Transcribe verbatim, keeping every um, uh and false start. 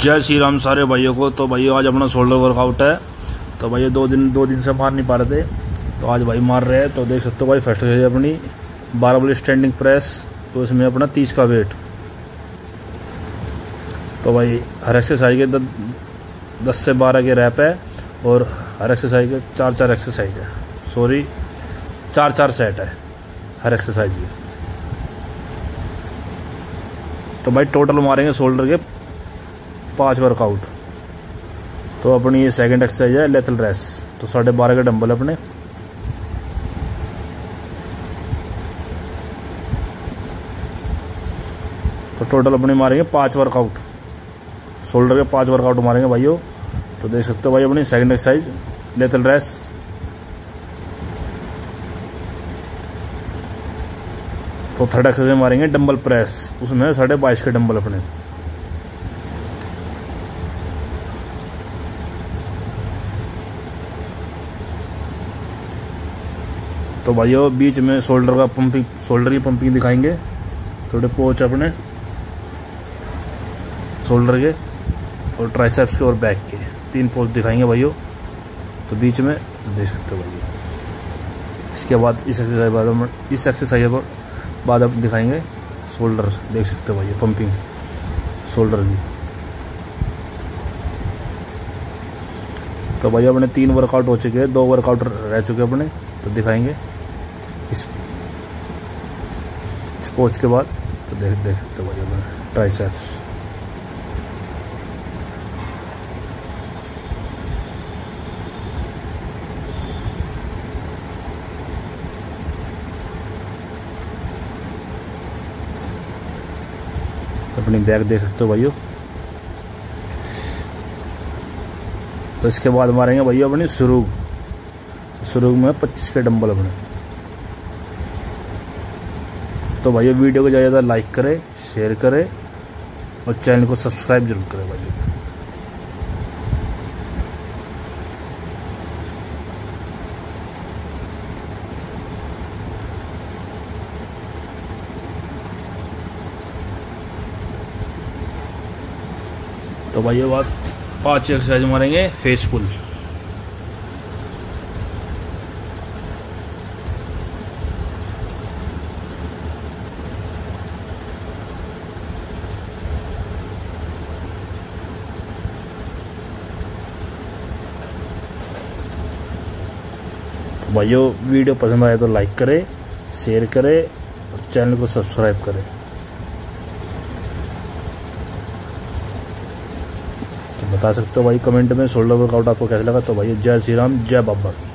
जय श्री राम सारे भाइयों को। तो भाइयों आज अपना शोल्डर वर्कआउट है। तो भाइयों दो दिन दो दिन से मार नहीं पा रहे थे, तो आज भाई मार रहे हैं। तो देख सकते हो भाई फर्स्ट है अपनी बारबल स्टैंडिंग प्रेस। तो इसमें अपना तीस का वेट। तो भाई हर एक्सरसाइज के दस से बारह के रैप है और हर एक्सरसाइज के चार चार एक्सरसाइज है सॉरी चार चार सेट है हर एक्सरसाइज की। तो भाई टोटल मारेंगे शोल्डर के पांच वर्कआउट। तो अपनी ये सेकंड एक्सरसाइज है लेथल रेस। तो साढ़े बारह के डंबल अपने। तो टोटल अपने मारेंगे पांच वर्कआउट, शोल्डर के पांच वर्कआउट मारेंगे भाइयों। तो देख सकते हो भाई अपनी सेकंड एक्सरसाइज लेथल रेस। तो थर्ड एक्सरसाइज मारेंगे डंबल प्रेस, उसमें साढ़े बाईस के डंबल अपने। तो भाइयों बीच में शोल्डर का पंपिंग शोल्डर की पंपिंग दिखाएंगे। थोड़े पोच अपने शोल्डर के और ट्राइसेप्स के और बैक के तीन पोच दिखाएंगे भाइयों। तो बीच में तो देख सकते हो भाइयों। इसके बाद इस एक्सरसाइज बाद हम इस एक्सरसाइज पर बाद अब दिखाएंगे शोल्डर। देख सकते हो भाइयों पंपिंग शोल्डर की। तो भाई अपने तीन वर्कआउट हो चुके हैं, दो वर्कआउट रह चुके अपने। तो दिखाएंगे इस इस पोच के बाद। तो देख देख सकते हो भाई अपने ट्राइसेप्स। अपनी बैक देख सकते हो भाइयों। तो इसके बाद मारेंगे भैया अपनी शुरू शुरू में पच्चीस के डंबल अपने। तो भाइयों वीडियो को ज़्यादा ज़्यादा लाइक करें, शेयर करें और चैनल को सब्सक्राइब जरूर करें भाइयों। तो भाइयों बाद पांच एक्सरसाइज मारेंगे फेस पुल। तो भाइयों वीडियो पसंद आए तो लाइक करें, शेयर करें और चैनल को सब्सक्राइब करें। तो बता सकते हो भाई कमेंट में शोल्डर वर्कआउट आपको कैसा लगा। तो भाई जय श्री राम, जय बाबा की।